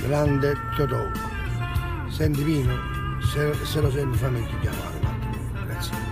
grande Totò. Senti Pino, se lo senti fammi chiamare un attimo. Grazie.